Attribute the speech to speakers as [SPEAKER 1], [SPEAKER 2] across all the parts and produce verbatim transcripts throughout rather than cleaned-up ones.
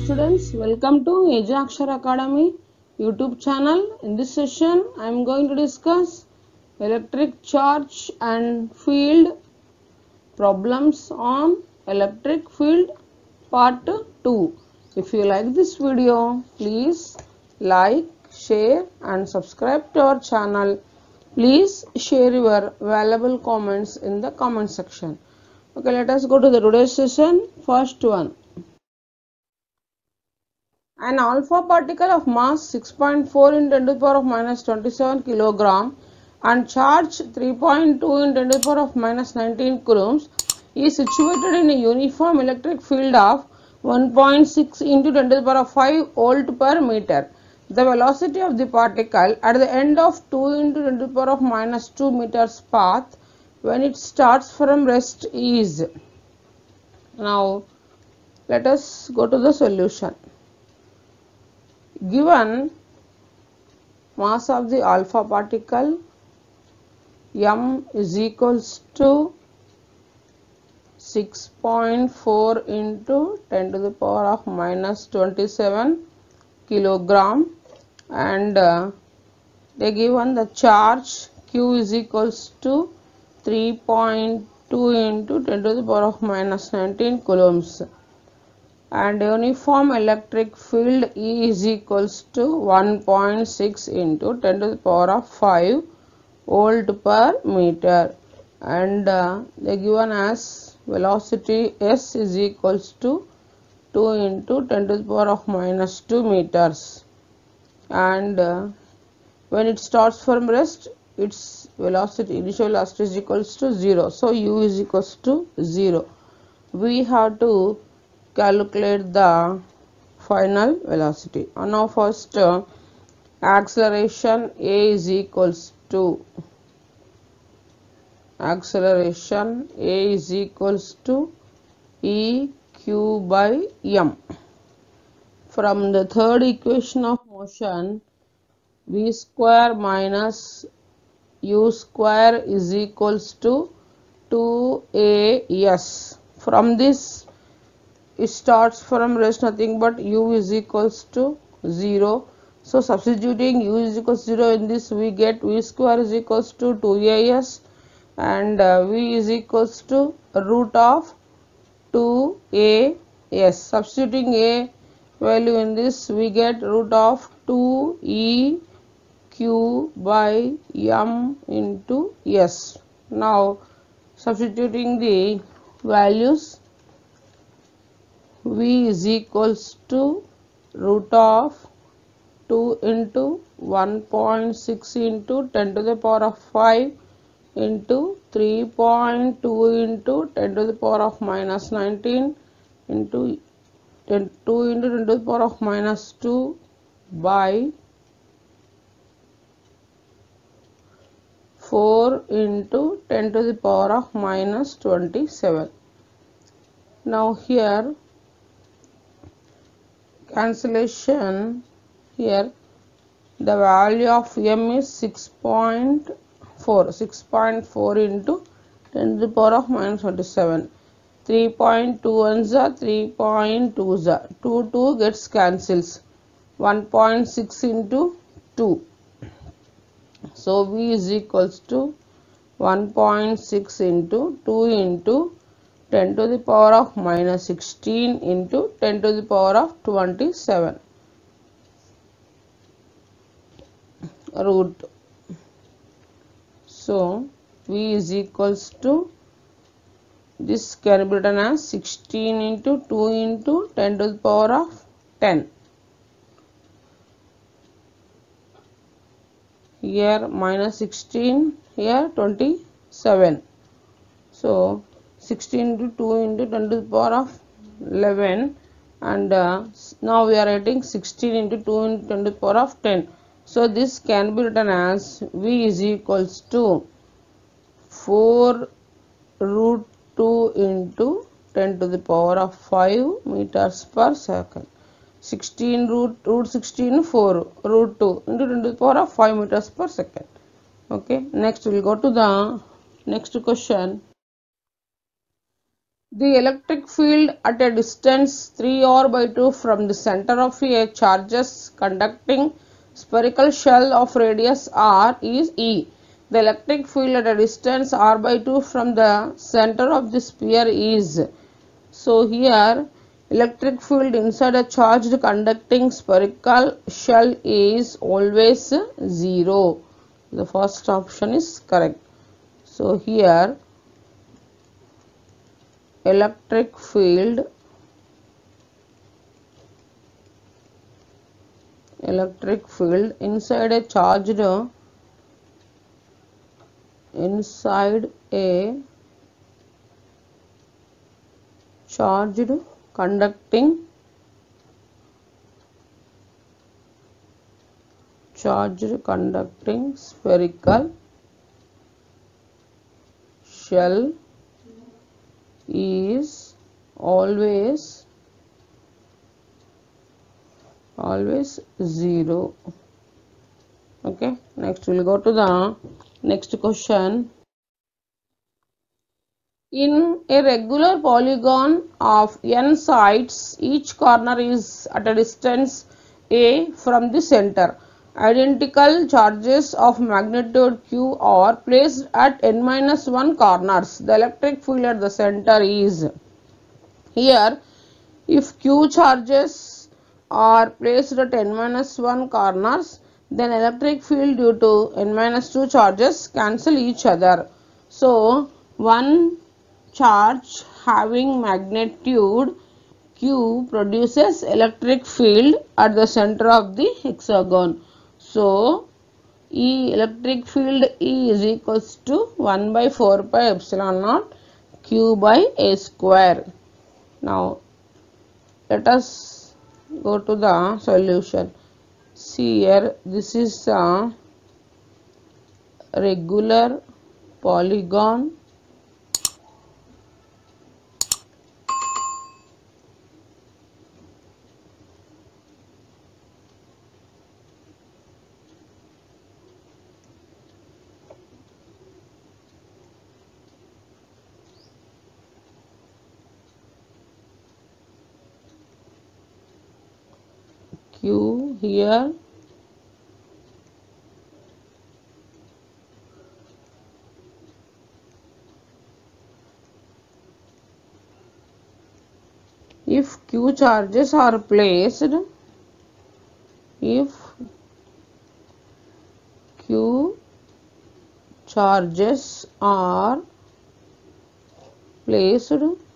[SPEAKER 1] students, welcome to Ajaxar Academy YouTube channel. In this session, I am going to discuss electric charge and field problems on electric field part two. If you like this video, please like, share and subscribe to our channel. Please share your valuable comments in the comment section. Okay, let us go to the today's session. First one. An alpha particle of mass six point four in ten to the power of minus twenty-seven kilogram and charge three point two in ten to the power of minus nineteen coulombs is situated in a uniform electric field of one point six into ten to the power of five volt per meter. The velocity of the particle at the end of two into ten to the power of minus two meters path when it starts from rest is. Now let us go to the solution. Given mass of the alpha particle m is equals to six point four into ten to the power of minus twenty-seven kilogram and uh, they given the charge q is equals to three point two into ten to the power of minus nineteen coulombs and uniform electric field E is equals to one point six into ten to the power of five volt per meter and uh, they given as velocity S is equals to two into ten to the power of minus two meters and uh, when it starts from rest its velocity initial velocity is equals to zero, so u is equals to zero. We have to calculate the final velocity. And now first uh, acceleration A is equals to acceleration A is equals to E q by m. From the third equation of motion, v square minus u square is equals to two a s. From this it starts from rest nothing but u is equals to zero. So substituting u is equals to zero in this, we get v square is equals to two a s and uh, v is equals to root of two a s. Substituting a value in this, we get root of two e q by m into s. Now substituting the values, v is equals to root of two into one point six into ten to the power of five into three point two into ten to the power of minus nineteen into ten, two into ten to the power of minus two by four into ten to the power of minus twenty-seven. Now here cancellation, here the value of m is six point four, six point four into ten to the power of minus twenty-seven. three point two ones are three point twos are two, two gets cancels, one point six into two. So v is equals to one point six into two into ten to the power of minus sixteen into ten to the power of twenty-seven root. So v is equals to, this can be written as sixteen into two into ten to the power of ten. Here minus sixteen, here twenty-seven. So sixteen into two into ten to the power of eleven and uh, now we are writing sixteen into two into ten to the power of ten. So this can be written as v is equals to four root two into ten to the power of five meters per second. sixteen root root sixteen four root two into ten to the power of five meters per second. Okay, next we will go to the next question. The electric field at a distance three r by two from the center of a charges conducting spherical shell of radius r is E. The electric field at a distance r by two from the center of the sphere is. So here electric field inside a charged conducting spherical shell is always zero. The first option is correct. So here electric field electric field inside a charged inside a charged conducting charged conducting spherical shell is always always zero. Okay, next we'll go to the next question. In a regular polygon of n sides, each corner is at a distance a from the center. Identical charges of magnitude q are placed at n minus one corners. The electric field at the center is. Here, if q charges are placed at n minus one corners, then electric field due to n minus two charges cancel each other. So, one charge having magnitude q produces electric field at the center of the hexagon. So, E electric field E is equals to one by four pi epsilon naught q by a square. Now, let us go to the solution. See here, this is a regular polygon q here, if q charges are placed, if q charges are placed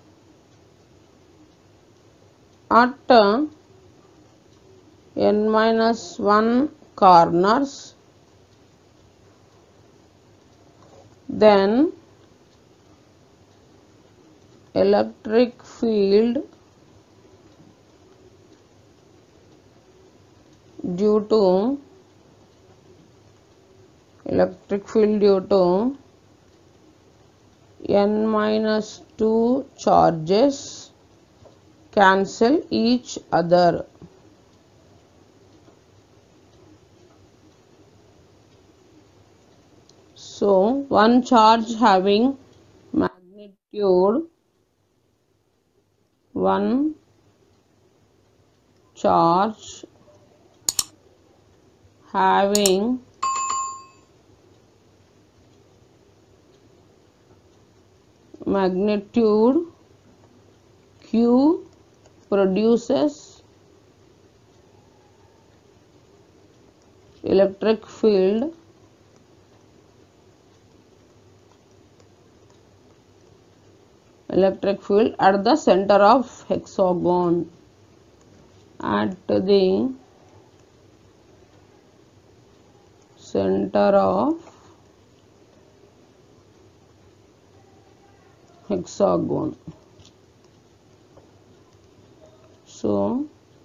[SPEAKER 1] at n minus one corners, then electric field due to electric field due to n minus two charges cancel each other. So, one charge having magnitude one charge having magnitude q produces electric field electric field at the center of hexagon, at the center of hexagon. So,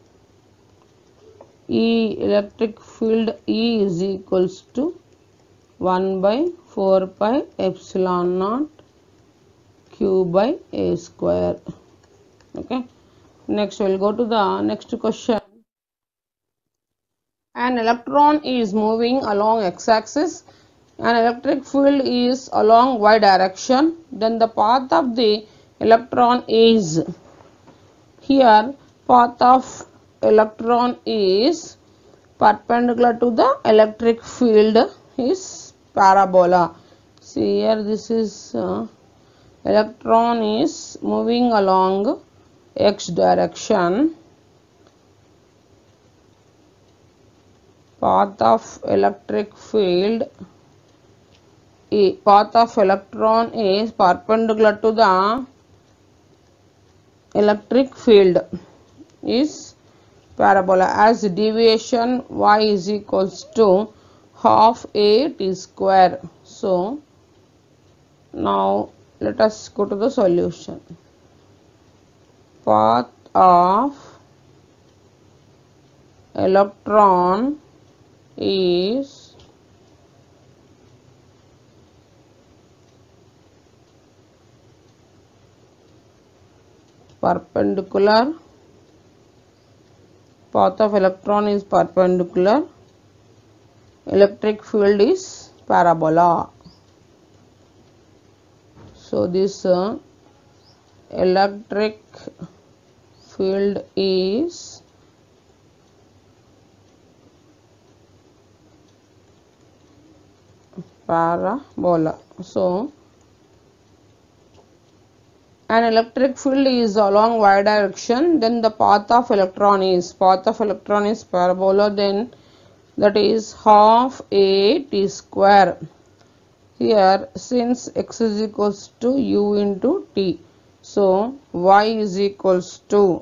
[SPEAKER 1] E electric field E is equals to one by four pi epsilon naught q by a square. Okay. Next, we will go to the next question. An electron is moving along x-axis. An electric field is along y direction. Then the path of the electron is. Here path of electron is perpendicular to the electric field is parabola. See here, this is uh, electron is moving along x direction. Path of electric field, path of electron is perpendicular to the electric field is parabola, as deviation y is equals to half a t square. So now let us go to the solution. Path of electron is perpendicular. Path of electron is perpendicular. Electric field is parabola. So this uh, electric field is parabola. So an electric field is along y direction, then the path of electron is path of electron is parabola, then that is half a t square. Here since x is equals to u into t, so y is equals to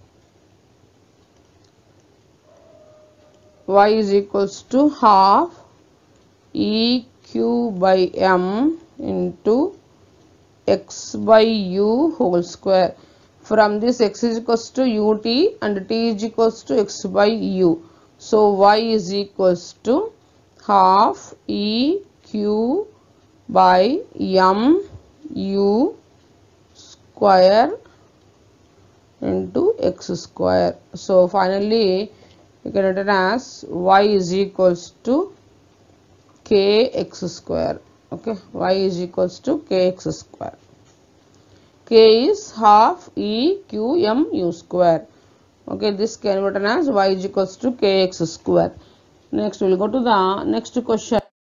[SPEAKER 1] y is equals to half e q by m into x by u whole square. From this x is equals to ut and t is equals to x by u. So y is equals to half e q by m u square into x square. So finally you can write as y is equals to kx square. Okay, y is equals to kx square. K is half e q m u square. Okay, this can be written as y is equals to kx square. Next we will go to the next question.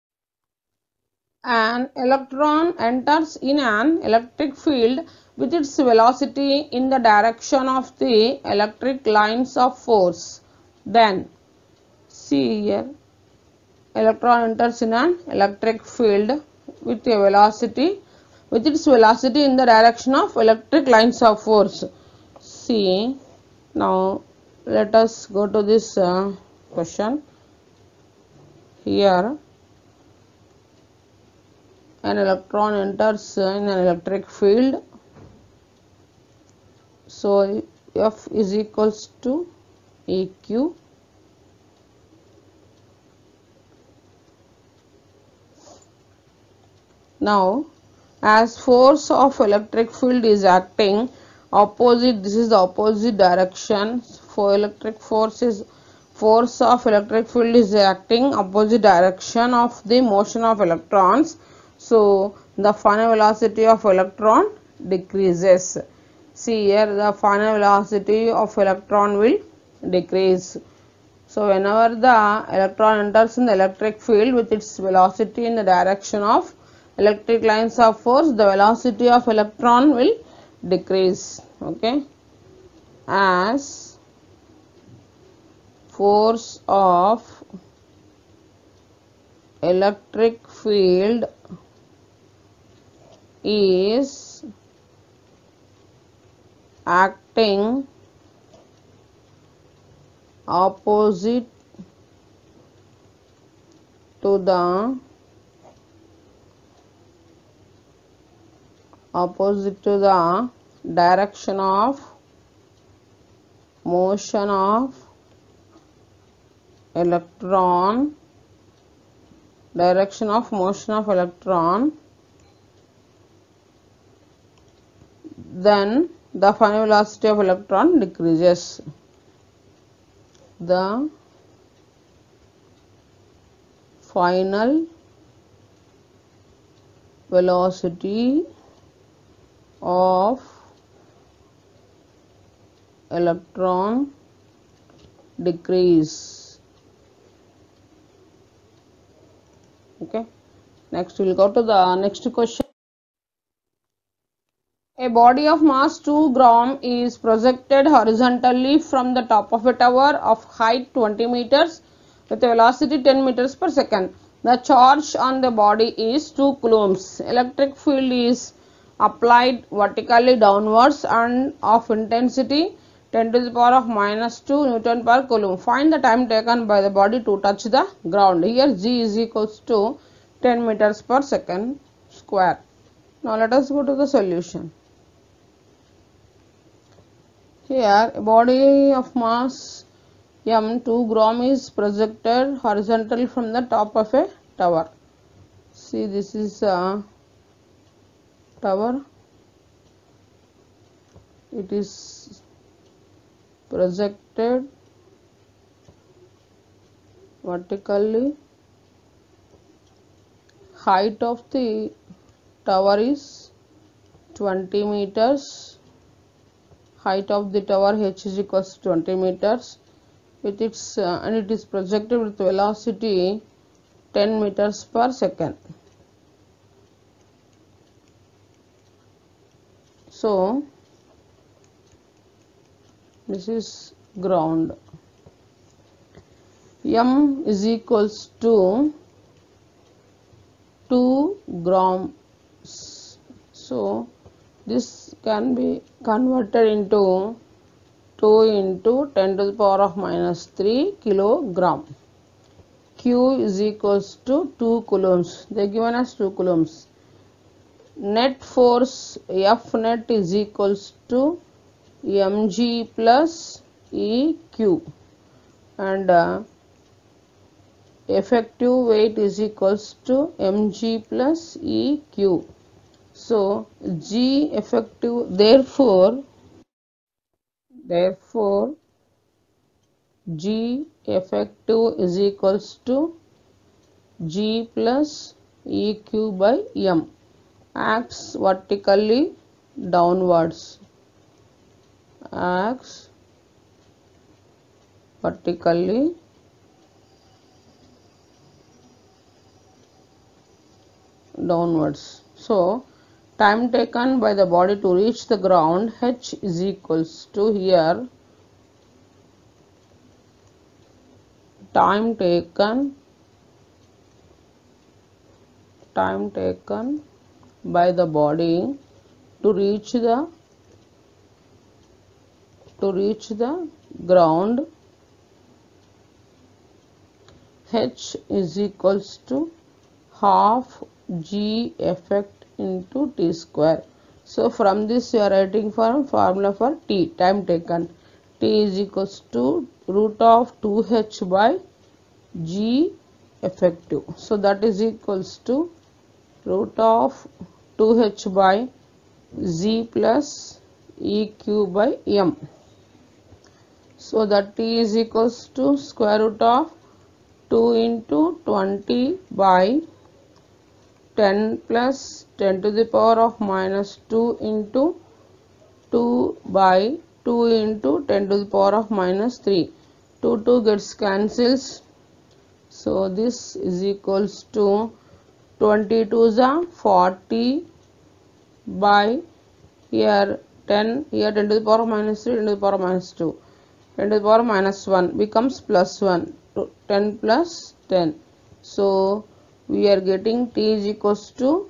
[SPEAKER 1] An electron enters in an electric field with its velocity in the direction of the electric lines of force. Then see here, electron enters in an electric field with a velocity with its velocity in the direction of electric lines of force. See, now let us go to this uh, question. Here an electron enters in an electric field, so F is equals to E Q. Now as force of electric field is acting opposite, this is the opposite direction for electric force is force of electric field is acting opposite direction of the motion of electrons. So the final velocity of electron decreases. See here, the final velocity of electron will decrease. So whenever the electron enters in the electric field with its velocity in the direction of electric lines of force, the velocity of electron will decrease. Okay, as force of electric field is acting opposite to the opposite to the direction of motion of electron direction of motion of electron, then the final velocity of electron decreases. The final velocity of electron decrease. Okay, next we will go to the next question. A body of mass two gram is projected horizontally from the top of a tower of height twenty meters with a velocity ten meters per second. The charge on the body is two coulombs. Electric field is applied vertically downwards and of intensity ten to the power of minus two Newton per coulomb. Find the time taken by the body to touch the ground. Here G is equals to ten meters per second square. Now let us go to the solution. Here a body of mass m two gram is projected horizontally from the top of a tower. See, this is a tower. It is projected vertically. Height of the tower is twenty meters. Height of the tower h is equals to twenty meters with its uh, and it is projected with velocity ten meters per second. So this is ground. M is equals to two grams. So this can be converted into two into ten to the power of minus three kilogram. Q is equals to two coulombs. They given us two coulombs. Net force F net is equals to mg plus eq, and uh, effective weight is equals to mg plus eq. So G effective, therefore therefore G effective is equals to G plus eq by m. Acts vertically downwards. Acts vertically downwards. So time taken by the body to reach the ground, h is equals to, here time taken time taken by the body to reach the to reach the ground, h is equals to half G effect into t square. So from this you are writing for formula for t, time taken. T is equals to root of two h by G effective. So that is equals to root of two h by Z plus eq by m. So that t is equals to square root of two into twenty by ten plus ten to the power of minus two into two by two into ten to the power of minus three. two two gets cancels. So this is equals to twenty-two is forty by here ten, here ten to the power of minus three, ten to the power of minus two, ten to the power of minus one becomes plus one, ten plus ten. So we are getting t is equals to,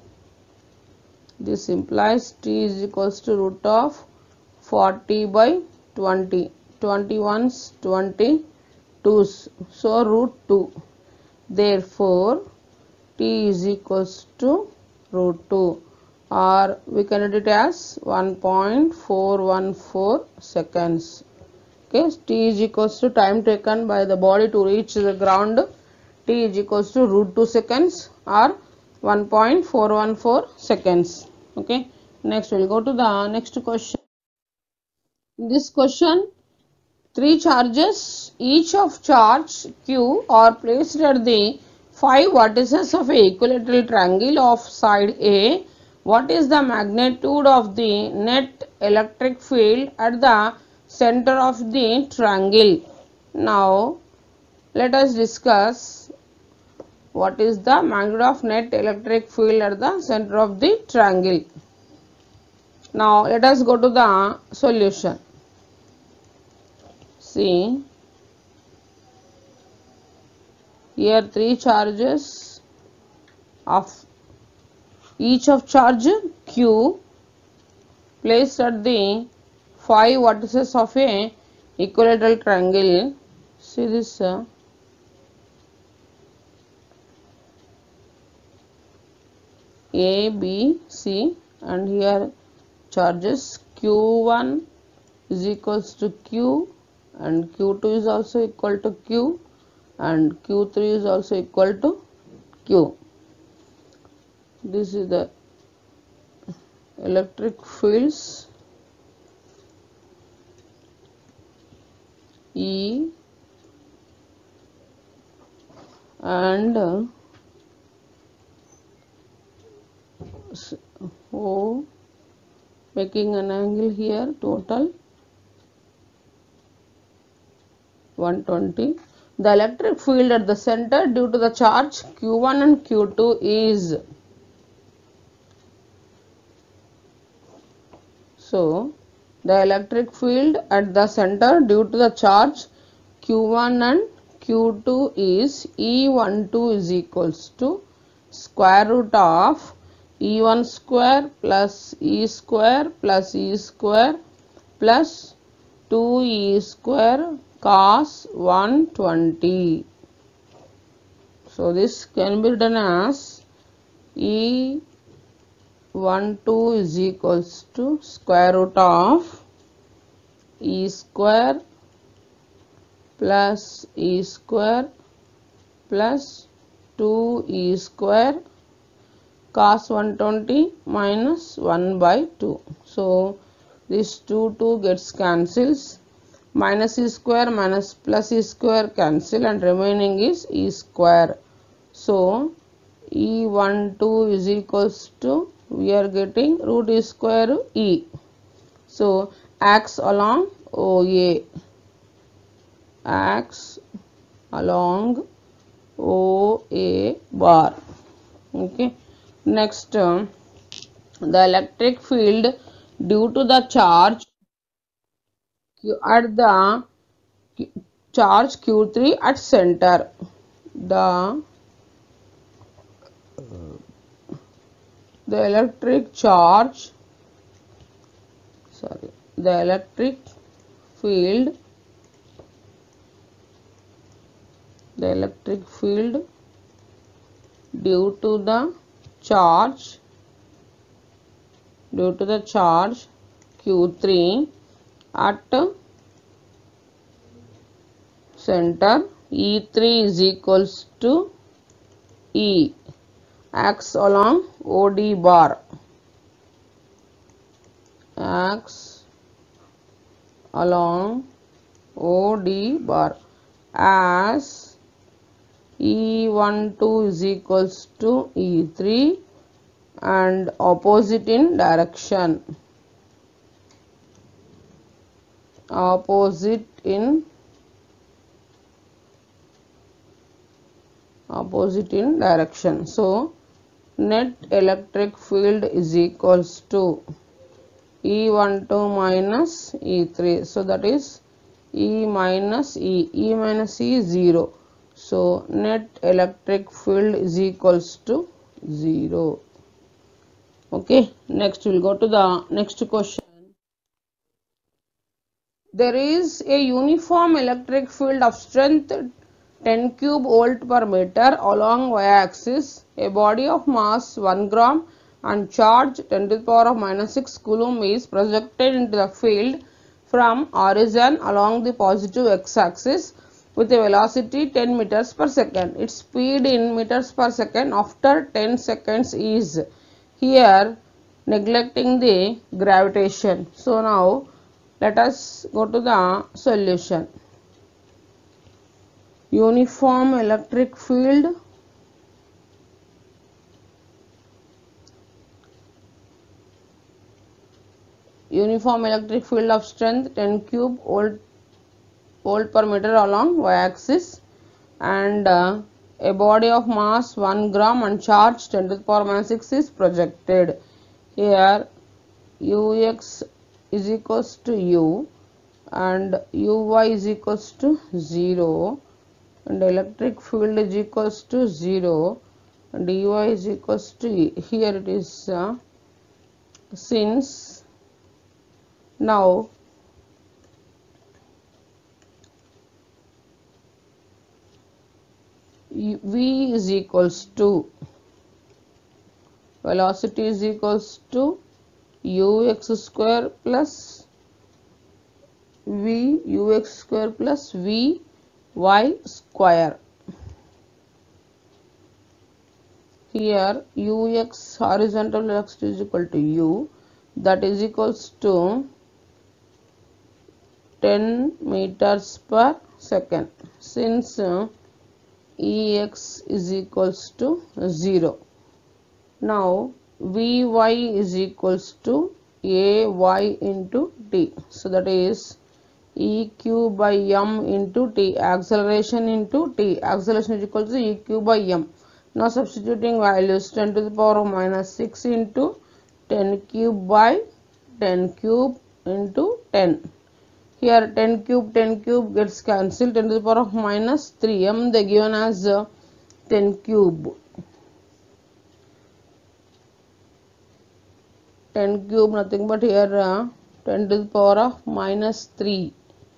[SPEAKER 1] this implies t is equals to root of forty by twenty, twenty ones, twenty twos, so root two. Therefore t is equals to root two, or we can write it as one point four one four seconds. Okay, t is equals to time taken by the body to reach the ground, t is equals to root two seconds or one point four one four seconds. Okay, next we will go to the next question. In this question, three charges, each of charge q, are placed at the five vertices of a equilateral triangle of side A What is the magnitude of the net electric field at the center of the triangle? Now let us discuss what is the magnitude of net electric field at the center of the triangle. Now let us go to the solution. See, here three charges of each of charge Q placed at the five vertices of a equilateral triangle. See this uh, A, B, C, and here charges Q one is equals to Q and Q two is also equal to Q and Q three is also equal to Q. This is the electric fields E and uh, O, making an angle here total one twenty. The electric field at the center due to the charge Q one and Q two is, so the electric field at the center due to the charge Q one and Q two is E twelve is equals to square root of E one square plus E square plus E square plus two E square cos one twenty. So this can be written as E twelve is equals to square root of E square plus E square plus two E square cos one twenty minus one by two. So this two two gets cancels, minus E square minus plus E square cancel and remaining is E square. So E twelve is equals to, we are getting root E square E. So acts along O A, acts along O A bar. Okay. Next, uh, the electric field due to the charge at the charge Q three at center. The the electric charge, sorry, the electric field, the electric field due to the charge due to the charge Q three at center E three is equals to E, acts along O D bar, acts along O D bar as E twelve is equals to E three and opposite in direction, opposite in opposite in direction. So net electric field is equals to E twelve minus E three. So that is E minus E. E minus E is zero. So net electric field is equals to zero. Okay. Next we will go to the next question. There is a uniform electric field of strength ten cube volt per meter along y-axis. A body of mass one gram and charge ten to the power of minus six coulomb is projected into the field from origin along the positive x-axis with a velocity ten meters per second. Its speed in meters per second after ten seconds is, here neglecting the gravitation. So now let us go to the solution. Uniform electric field uniform electric field of strength ten cube volt volt per meter along y-axis, and uh, a body of mass one gram and charge ten to the power minus six is projected. Here ux is equals to u and uy is equals to zero, and electric field is equals to zero, and dy is equals to e. Here it is uh, since now v is equals to velocity is equals to ux square plus v ux square plus v y square. Here ux horizontal velocity is equal to u, that is equals to ten meters per second, since uh, ex is equals to zero. Now vy is equals to ay into t, so that is eq by m into t, acceleration into t, acceleration is equal to eq by m. Now substituting values, ten to the power of minus six into ten cube by ten cube into ten. Here ten cube ten cube gets cancelled, ten to the power of minus three, m they given as uh, ten cube, ten cube nothing but here uh, ten to the power of minus three,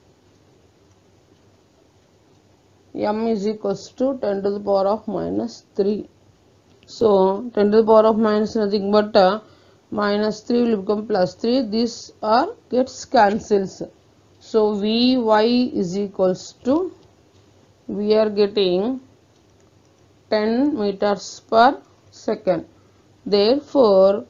[SPEAKER 1] m is equals to ten to the power of minus three. So ten to the power of minus nothing but uh, minus three will become plus three, this are gets cancels. So vy is equals to, we are getting ten meters per second. Therefore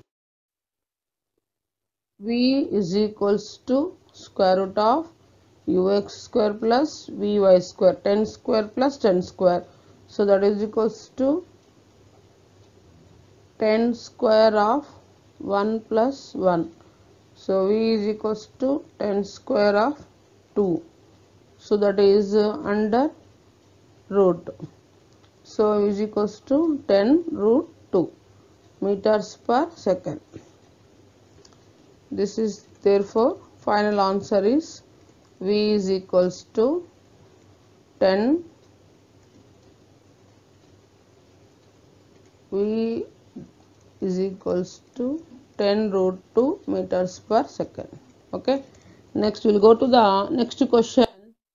[SPEAKER 1] v is equals to square root of ux square plus vy square, ten square plus ten square, so that is equals to ten square of one plus one. So v is equals to ten square of two, so that is uh, under root, so v is equals to ten root two meters per second. This is therefore final answer is v is equals to ten, v is equals to ten root two meters per second. Okay, next we will go to the next question.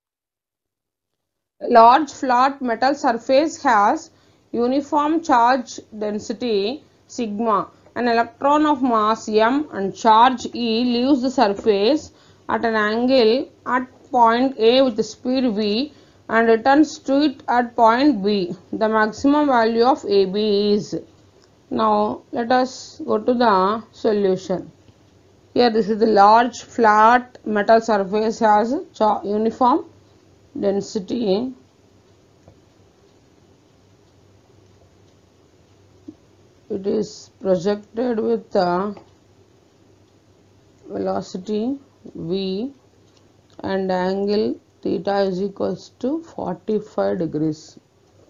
[SPEAKER 1] A large flat metal surface has uniform charge density sigma. An electron of mass m and charge e leaves the surface at an angle at point A with speed v and returns to it at point B. The maximum value of A B is. Now let us go to the solution. Here this is the large flat metal surface has uniform density it is projected with the velocity v and angle theta is equals to forty-five degrees.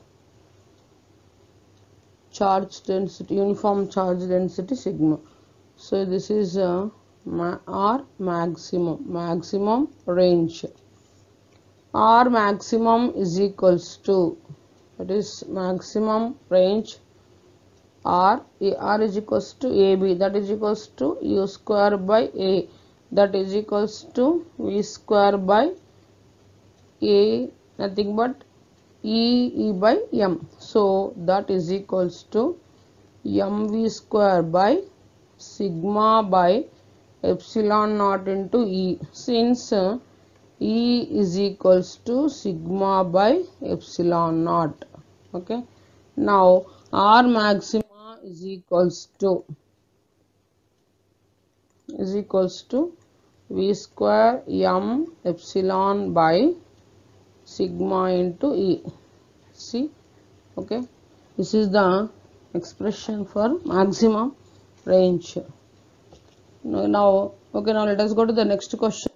[SPEAKER 1] Charge density, uniform charge density sigma. So this is uh, ma R maximum, maximum range. R maximum is equals to, that is maximum range R, R is equals to A B, that is equals to U square by A, that is equals to V square by A, nothing but E, E by M. So that is equals to M V square by sigma by epsilon naught into E, since uh, E is equals to sigma by epsilon naught. Okay. Now R maximum is equals to is equals to V square M epsilon by sigma into E. See, okay, this is the expression for maximum range. Now, okay, now let us go to the next question.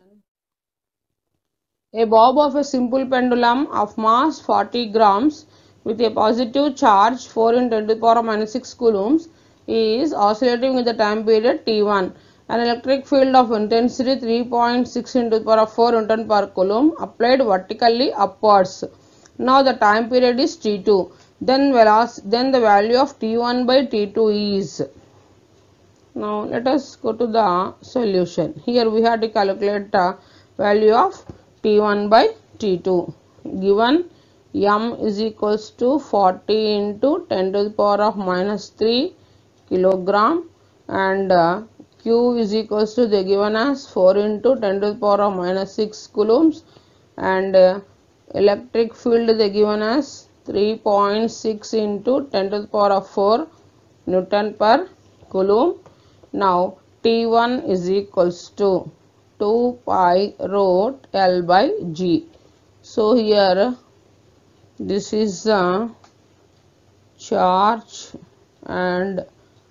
[SPEAKER 1] A bob of a simple pendulum of mass forty grams with a positive charge four in ten to the power minus six coulombs is oscillating with the time period T one. An electric field of intensity three point six into the power four newton per coulomb applied vertically upwards. Now the time period is T two. Then velocity, then the value of T one by T two is. Now let us go to the solution. Here we have to calculate the value of T one by T two. Given M is equals to forty into ten to the power of minus three kilogram and uh, Q is equals to, they given as four into ten to the power of minus six coulombs and uh, electric field they given as three point six into ten to the power of four Newton per coulomb. Now T one is equals to two pi root L by G. So here this is the charge and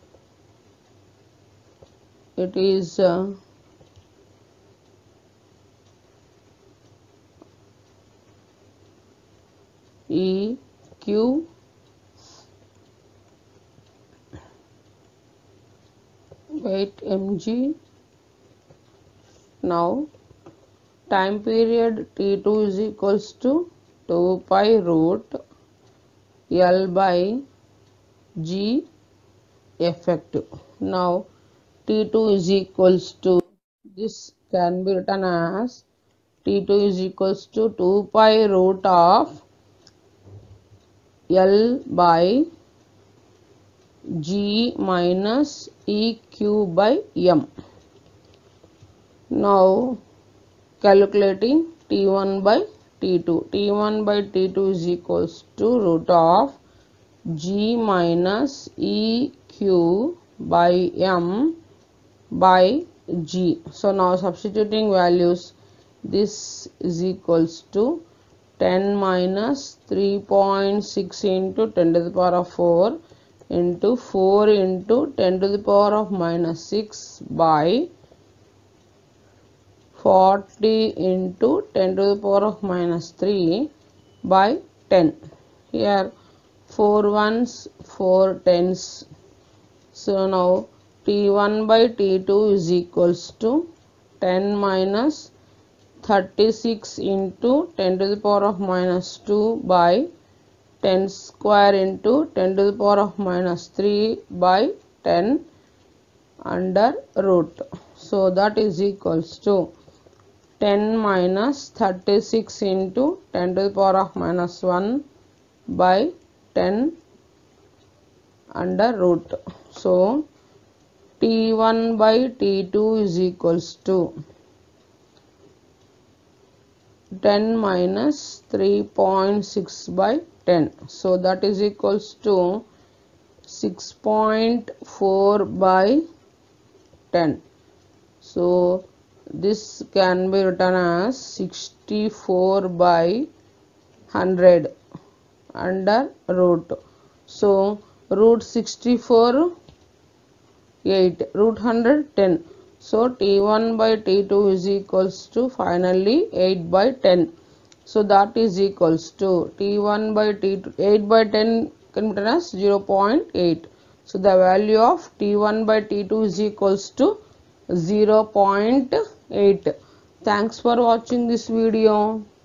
[SPEAKER 1] it is uh, E Q weight mg. Now time period T two is equals to two pi root L by G effective. Now T two is equals to, this can be written as T two is equals to two pi root of L by G minus E Q by M. Now calculating T one by T two. T one by T two is equals to root of G minus E Q by M by G. So now substituting values, this is equals to ten minus three point six into ten to the power of four into four into ten to the power of minus six by forty into ten to the power of minus three by ten. Here four ones, four tens. So now T one by T two is equals to ten minus thirty-six into ten to the power of minus two by ten square into ten to the power of minus three by ten under root. So that is equals to ten minus thirty-six into ten to the power of minus one by ten under root. So T one by T two is equals to ten minus three point six by ten. So that is equals to six point four by ten. So this can be written as sixty-four by one hundred under root. So root sixty-four eight, root one hundred ten. So T one by T two is equals to finally eight by ten. So that is equals to T one by T two, eight by ten can be written as zero point eight. So the value of T one by T two is equals to zero point eight. Thanks for watching this video.